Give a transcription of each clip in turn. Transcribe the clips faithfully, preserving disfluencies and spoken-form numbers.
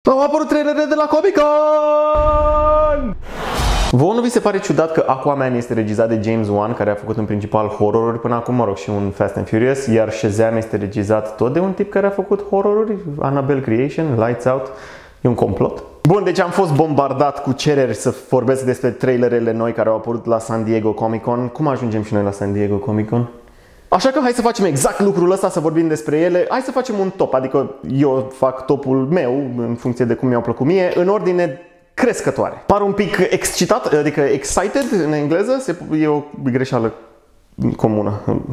Au apărut trailerele de la Comic-Con! Vouă nu vi se pare ciudat că Aquaman este regizat de James Wan, care a făcut în principal horroruri până acum, mă rog, și un Fast and Furious, iar Shazam este regizat tot de un tip care a făcut horroruri, Annabelle Creation, Lights Out, e un complot? Bun, deci am fost bombardat cu cereri să vorbesc despre trailerele noi care au apărut la San Diego Comic-Con. Cum ajungem și noi la San Diego Comic-Con? Așa că hai să facem exact lucrul ăsta, să vorbim despre ele. Hai să facem un top, adică eu fac topul meu în funcție de cum mi-au plăcut mie, în ordine crescătoare. Par un pic excitat, adică excited în engleză, e o greșeală comună.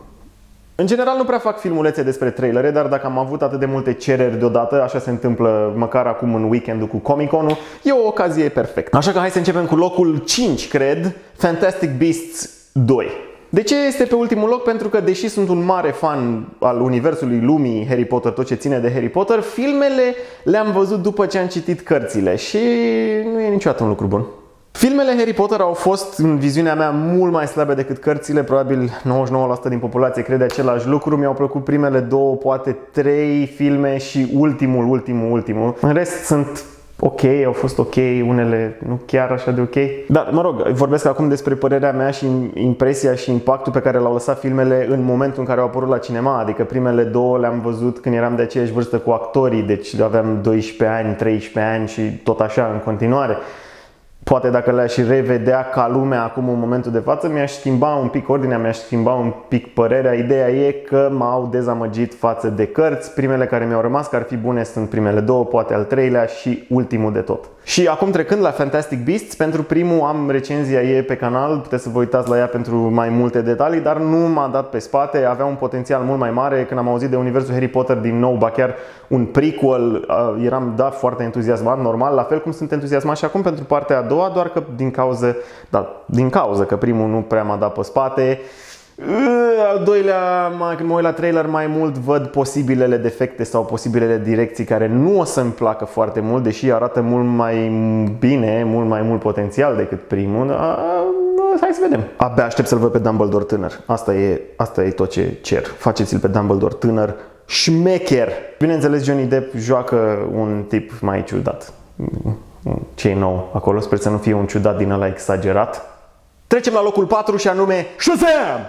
În general nu prea fac filmulețe despre trailere, dar dacă am avut atât de multe cereri deodată, așa se întâmplă măcar acum în weekendul cu Comic-Con-ul, e o ocazie perfectă. Așa că hai să începem cu locul cinci, cred, Fantastic Beasts doi. De ce este pe ultimul loc? Pentru că, deși sunt un mare fan al universului, lumii Harry Potter, tot ce ține de Harry Potter, filmele le-am văzut după ce am citit cărțile și nu e niciodată un lucru bun. Filmele Harry Potter au fost, în viziunea mea, mult mai slabe decât cărțile, probabil nouăzeci și nouă la sută din populație crede același lucru. Mi-au plăcut primele două, poate trei filme și ultimul, ultimul, ultimul. În rest sunt ok, au fost ok, unele nu chiar așa de ok. Dar, mă rog, vorbesc acum despre părerea mea și impresia și impactul pe care l-au lăsat filmele în momentul în care au apărut la cinema. Adică primele două le-am văzut când eram de aceeași vârstă cu actorii, deci aveam doisprezece ani, treisprezece ani și tot așa în continuare. Poate dacă le-aș revedea ca lumea acum în momentul de față, mi-aș schimba un pic ordinea, mi-aș schimba un pic părerea. Ideea e că m-au dezamăgit față de cărți. Primele care mi-au rămas că ar fi bune sunt primele două, poate al treilea și ultimul de tot. Și acum trecând la Fantastic Beasts, pentru primul am recenzia ei pe canal, puteți să vă uitați la ea pentru mai multe detalii, dar nu m-a dat pe spate, avea un potențial mult mai mare. Când am auzit de universul Harry Potter din nou, ba chiar un prequel, eram da foarte entuziasmat, normal, la fel cum sunt entuziasmat și acum pentru partea a doua, doar că din cauza, da, din cauza că primul nu prea m-a dat pe spate. Al doilea, mă uit la trailer mai mult, văd posibilele defecte sau posibilele direcții care nu o să-mi placă foarte mult, deși arată mult mai bine, mult mai mult potențial decât primul. Hai să vedem. Abia aștept să-l văd pe Dumbledore tânăr. Asta e, asta e tot ce cer. Faceți-l pe Dumbledore tânăr, șmecher. Bineînțeles, Johnny Depp joacă un tip mai ciudat. Ce-i nou acolo? Sper să nu fie un ciudat din ăla exagerat. Trecem la locul patru și anume Shazam!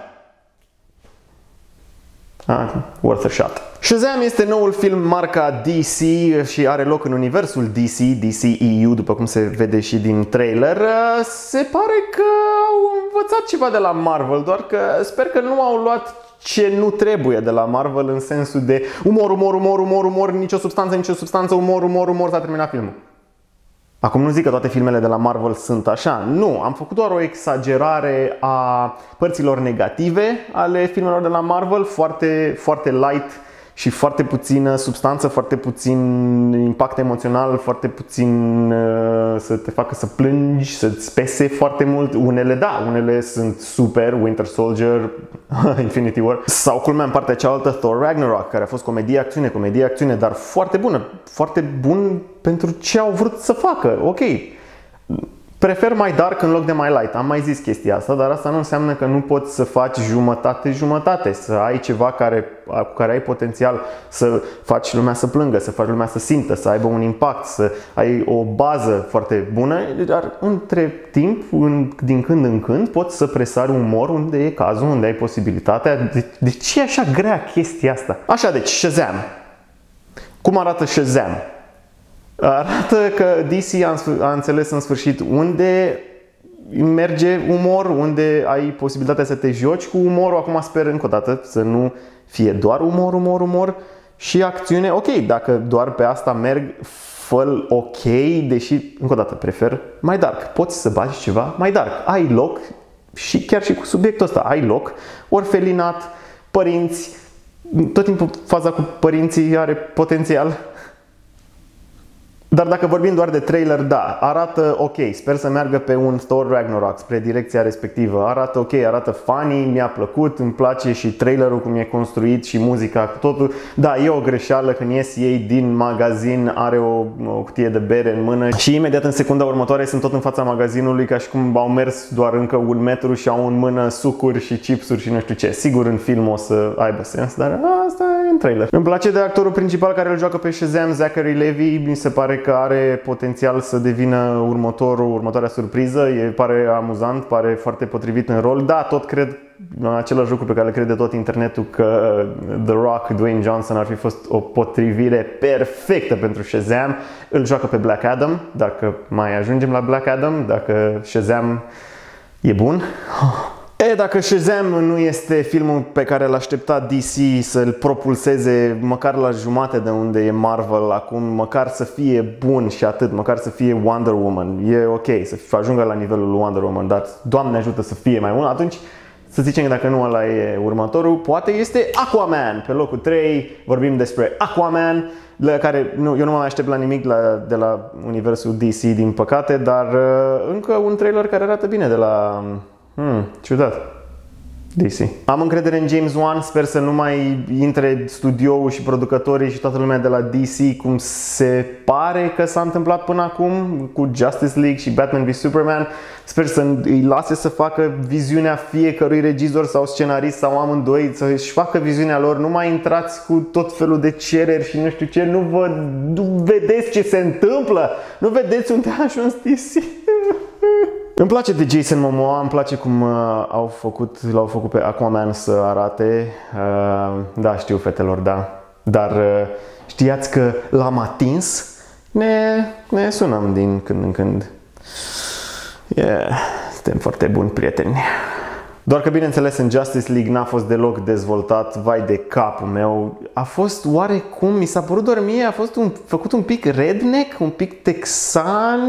Ah, worth a shot. Shazam este noul film marca D C și are loc în universul D C, D C E U, după cum se vede și din trailer. Se pare că au învățat ceva de la Marvel, doar că sper că nu au luat ce nu trebuie de la Marvel în sensul de umor, umor, umor, umor, umor, nicio substanță, nicio substanță, umor, umor, umor, s-a terminat filmul. Acum nu zic că toate filmele de la Marvel sunt așa, nu, am făcut doar o exagerare a părților negative ale filmelor de la Marvel, foarte, foarte light și foarte puțină substanță, foarte puțin impact emoțional, foarte puțin uh, să te facă să plângi, să-ți pese foarte mult. Unele da, unele sunt super, Winter Soldier, Infinity War, sau culmea în partea cealaltă Thor Ragnarok, care a fost comedie-acțiune, comedie-acțiune, dar foarte bună, foarte bun pentru ce au vrut să facă, ok. Prefer mai dark în loc de mai light. Am mai zis chestia asta, dar asta nu înseamnă că nu poți să faci jumătate-jumătate, să ai ceva care, cu care ai potențial să faci lumea să plângă, să faci lumea să simtă, să aibă un impact, să ai o bază foarte bună, dar între timp, în, din când în când, poți să presari umor unde e cazul, unde ai posibilitatea. De, de ce e așa grea chestia asta? Așa, deci, Shazam. Cum arată Shazam? Arată că D C a înțeles în sfârșit unde merge umor, unde ai posibilitatea să te joci cu umorul. Acum sper încă o dată să nu fie doar umor, umor, umor și acțiune. Ok, dacă doar pe asta merg, fă-l ok, deși, încă o dată, prefer mai dark. Poți să bagi ceva mai dark. Ai loc și chiar și cu subiectul ăsta. Ai loc, orfelinat, părinți, tot timpul faza cu părinții are potențial. Dar dacă vorbim doar de trailer, da, arată ok, sper să meargă pe un Thor Ragnarok spre direcția respectivă. Arată ok, arată funny, mi-a plăcut, îmi place și trailerul cum e construit și muzica, totul. Da, e o greșeală când ies ei din magazin, are o, o cutie de bere în mână și imediat în secunda următoare sunt tot în fața magazinului ca și cum au mers doar încă un metru și au în mână sucuri și chipsuri și nu știu ce. Sigur în film o să aibă sens, dar asta un trailer. Îmi place de actorul principal care îl joacă pe Shazam, Zachary Levi. Mi se pare că are potențial să devină următorul, următoarea surpriză. E, pare amuzant, pare foarte potrivit în rol. Da, tot cred același lucru pe care le crede tot internetul, că The Rock, Dwayne Johnson ar fi fost o potrivire perfectă pentru Shazam. Îl joacă pe Black Adam, dacă mai ajungem la Black Adam, dacă Shazam e bun. E, dacă Shazam nu este filmul pe care l-a așteptat D C să-l propulseze măcar la jumate de unde e Marvel acum, măcar să fie bun și atât, măcar să fie Wonder Woman, e ok, să ajungă la nivelul lui Wonder Woman, dar Doamne ajută să fie mai bun, atunci să zicem că dacă nu ăla e următorul, poate este Aquaman. Pe locul trei vorbim despre Aquaman, la care nu, eu nu mă mai aștept la nimic la, de la universul D C, din păcate, dar uh, încă un trailer care arată bine de la... Hmm, ciudat. D C. Am încredere în James Wan, sper să nu mai intre studioul și producătorii și toată lumea de la D C cum se pare că s-a întâmplat până acum cu Justice League și Batman v Superman. Sper să îi lase să facă viziunea fiecărui regizor sau scenarist sau amândoi, să își facă viziunea lor. Nu mai intrați cu tot felul de cereri și nu știu ce, nu vă nu vedeți ce se întâmplă, nu vedeți unde a ajuns D C. Îmi place de Jason Momoa, îmi place cum uh, au făcut, l-au făcut pe Aquaman să arate. Uh, da, știu, fetelor, da. Dar uh, știați că l-am atins? Ne, ne sunăm din când în când. Yeah, suntem foarte buni prieteni. Doar că, bineînțeles, în Justice League n-a fost deloc dezvoltat, vai de capul meu. A fost oarecum, mi s-a părut doar mie, a fost un, făcut un pic redneck, un pic texan.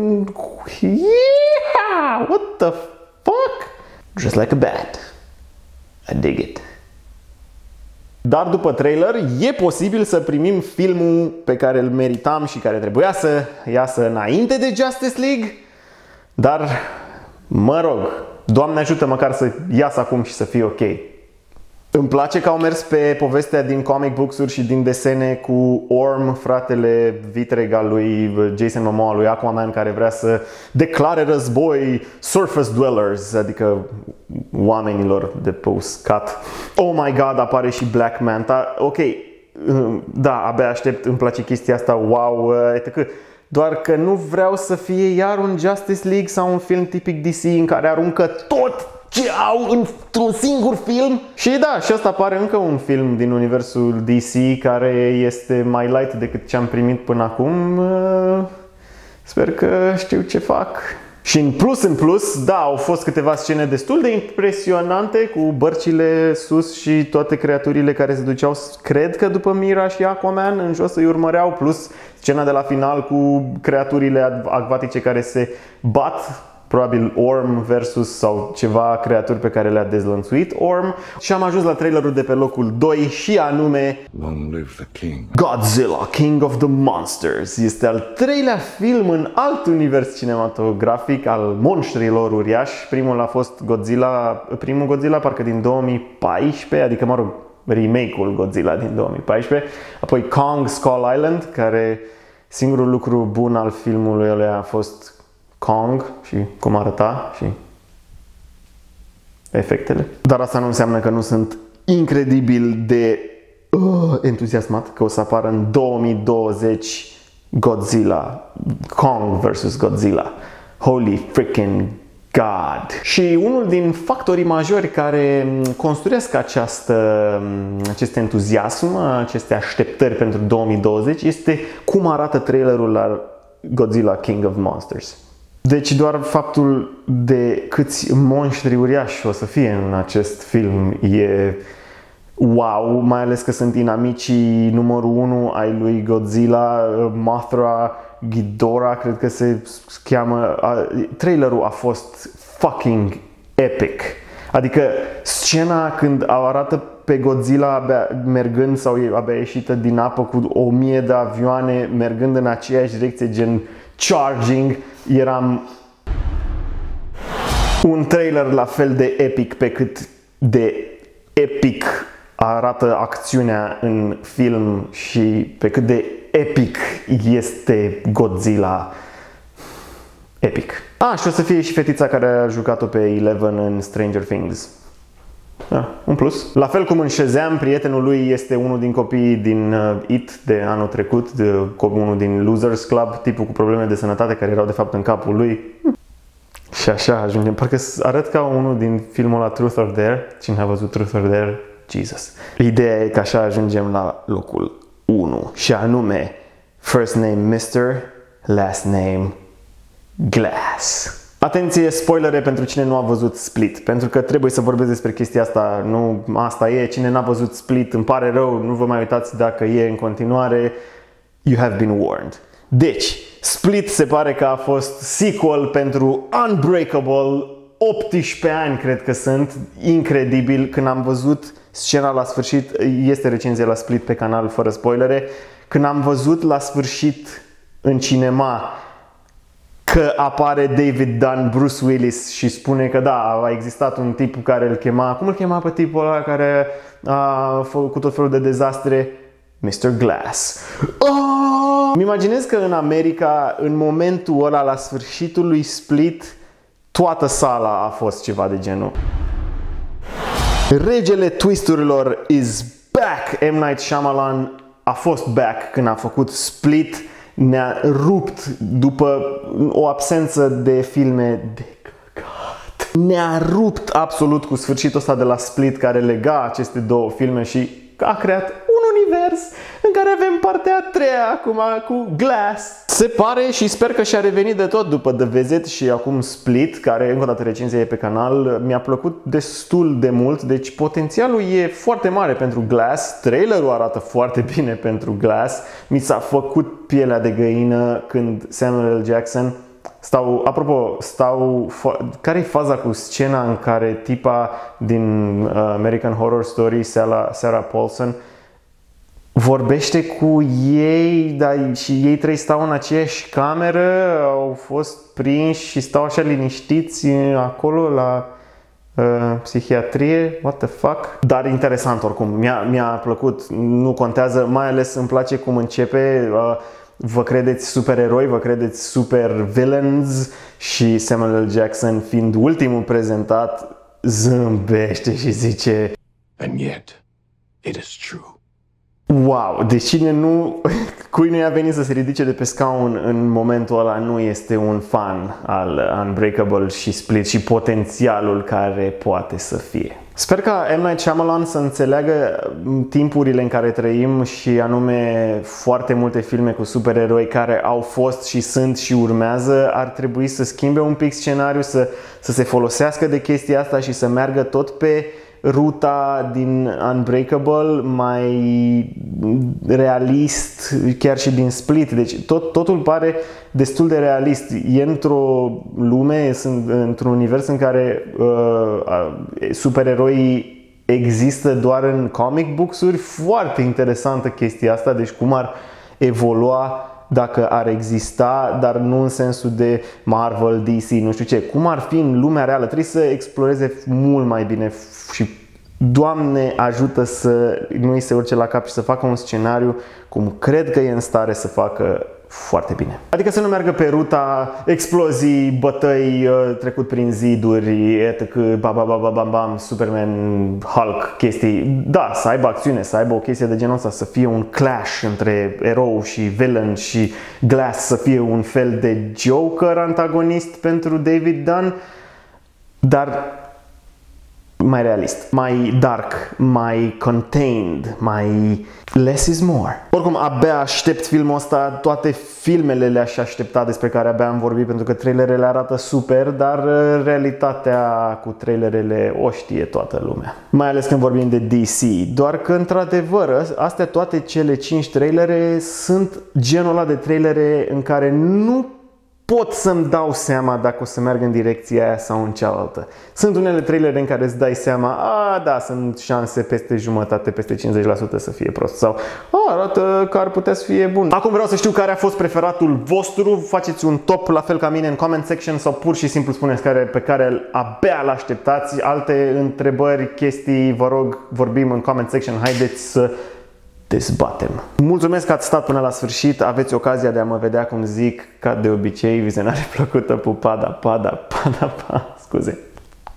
Yeah! What the fuck? Just like a bat. I dig it. Dar după trailer, e posibil să primim filmul pe care îl meritam și care trebuia să iasă înainte de Justice League. Dar, mă rog, Doamne ajută măcar să iasă acum și să fie ok. Îmi place că au mers pe povestea din comic books-uri și din desene cu Orm, fratele vitreg al lui Jason Momoa, lui Aquaman, care vrea să declare război surface dwellers, adică oamenilor de pe uscat. Oh my god, apare și Black Manta. Ok, da, abia aștept, îmi place chestia asta, wow, etc. Doar că nu vreau să fie iar un Justice League sau un film tipic D C în care aruncă tot ce au într-un singur film. Și da, și asta pare încă un film din universul D C care este mai light decât ce am primit până acum. Sper că știu ce fac. Și în plus, în plus, da, au fost câteva scene destul de impresionante cu bărcile sus și toate creaturile care se duceau, cred că după Mira și Aquaman, în jos îi urmăreau, plus scena de la final cu creaturile acvatice care se bat, probabil Orm versus sau ceva creaturi pe care le-a dezlănțuit Orm. Și am ajuns la trailerul de pe locul doi și anume Long live the King. Godzilla, King of the Monsters. Este al treilea film în alt univers cinematografic al monștrilor uriași. Primul a fost Godzilla, primul Godzilla parcă din două mii paisprezece, adică mă rog, remake-ul Godzilla din două mii paisprezece. Apoi Kong Skull Island, care singurul lucru bun al filmului ăla a fost Kong și cum arăta și efectele. Dar asta nu înseamnă că nu sunt incredibil de uh, entuziasmat că o să apară în două mii douăzeci Godzilla, Kong versus Godzilla. Holy freaking God! Și unul din factorii majori care construiesc această, acest entuziasm, aceste așteptări pentru două mii douăzeci este cum arată trailerul la Godzilla King of Monsters. Deci doar faptul de câți monștri uriași o să fie în acest film e wow, mai ales că sunt inamicii numărul unu ai lui Godzilla, Mothra, Ghidorah, cred că se cheamă. Trailerul a fost fucking epic. Adică scena când arată pe Godzilla abia mergând sau abia ieșită din apă cu o mie de avioane mergând în aceeași direcție, gen charging, eram un trailer la fel de epic pe cât de epic arată acțiunea în film și pe cât de epic este Godzilla. Epic. Ah, și o să fie și fetița care a jucat-o pe Eleven în Stranger Things. Da, un plus. La fel cum în Shazam, prietenul lui este unul din copiii din uh, It de anul trecut, de, unul din Losers Club, tipul cu probleme de sănătate care erau de fapt în capul lui. Hm. Și așa ajungem. Parcă arăt ca unul din filmul la Truth or Dare. Cine a văzut Truth or Dare? Jesus. Ideea e că așa ajungem la locul unu și anume first name mister, last name Glass. Atenție, spoilere pentru cine nu a văzut Split, pentru că trebuie să vorbesc despre chestia asta, nu asta e, cine n-a văzut Split, îmi pare rău, nu vă mai uitați dacă e în continuare, you have been warned. Deci, Split se pare că a fost sequel pentru Unbreakable, optsprezece ani cred că sunt, incredibil, când am văzut scena la sfârșit, este recenzie la Split pe canal fără spoilere, când am văzut la sfârșit în cinema că apare David Dunn, Bruce Willis și spune că da, a existat un tip care îl chema, cum îl chema pe tipul ăla care a făcut tot felul de dezastre? mister Glass. Oh! Îmi imaginez că în America, în momentul ăla, la sfârșitul lui Split, toată sala a fost ceva de genul. Regele twisturilor is back! M. Night Shyamalan a fost back când a făcut Split. Ne-a rupt după o absență de filme de căcat. Ne-a rupt absolut cu sfârșitul ăsta de la Split care lega aceste două filme și a creat un univers în care avem partea a treia acum cu Glass. Se pare și sper că și-a revenit de tot după The Visit și acum Split, care încă o dată recenzia e pe canal. Mi-a plăcut destul de mult, deci potențialul e foarte mare pentru Glass. Trailerul arată foarte bine pentru Glass. Mi s-a făcut pielea de găină când Samuel L. Jackson Stau, apropo, stau, care e faza cu scena în care tipa din uh, American Horror Story, Sarah, Sarah Paulson, vorbește cu ei, dar și ei trei stau în aceeași cameră, au fost prinși și stau așa liniștiți acolo la uh, psihiatrie, what the fuck? Dar interesant oricum, mi-a, mi-a plăcut, nu contează, mai ales îmi place cum începe. Uh, Vă credeți supereroi, vă credeți super villains și Samuel L. Jackson, fiind ultimul prezentat, zâmbește și zice And yet, it is true. Wow, deci cine nu, cui nu i-a venit să se ridice de pe scaun în momentul ăla nu este un fan al Unbreakable și Split și potențialul care poate să fie. Sper ca M. Night Shyamalan să înțeleagă timpurile în care trăim și anume foarte multe filme cu supereroi care au fost și sunt și urmează ar trebui să schimbe un pic scenariul, să, să se folosească de chestia asta și să meargă tot pe ruta din Unbreakable, mai realist, chiar și din Split. Deci tot, totul pare destul de realist. E într-o lume, sunt într-un univers în care uh, supereroii există doar în comic books-uri. Foarte interesantă chestia asta, deci cum ar evolua dacă ar exista, dar nu în sensul de Marvel, D C, nu știu ce. Cum ar fi în lumea reală? Trebuie să exploreze mult mai bine și Doamne ajută să nu îi se urce la cap și să facă un scenariu cum cred că e în stare să facă foarte bine. Adică să nu meargă pe ruta explozii, bătăi, trecut prin ziduri, etc, bam, bam, bam, bam, bam, Superman, Hulk, chestii. Da, să aibă acțiune, să aibă o chestie de genul ăsta, să fie un clash între erou și villain și Glass să fie un fel de Joker antagonist pentru David Dunn, dar mai realist, mai dark, mai contained, mai less is more. Oricum, abia aștept filmul ăsta, toate filmele le-aș aștepta despre care abia am vorbit pentru că trailerele arată super, dar realitatea cu trailerele o știe toată lumea. Mai ales când vorbim de D C, doar că într-adevăr, astea toate cele cinci trailere sunt genul ăla de trailere în care nu pot să-mi dau seama dacă o să merg în direcția aia sau în cealaltă. Sunt unele trailere în care îți dai seama, a, da, sunt șanse peste jumătate, peste cincizeci la sută să fie prost sau a, arată că ar putea să fie bun. Acum vreau să știu care a fost preferatul vostru, faceți un top la fel ca mine în comment section sau pur și simplu spuneți care, pe care abia l-așteptați. Alte întrebări, chestii, vă rog, vorbim în comment section, haideți să dezbatem. Mulțumesc că ați stat până la sfârșit, aveți ocazia de a mă vedea cum zic, ca de obicei, vizionare plăcută, pupada, pada, pada, pa, scuze.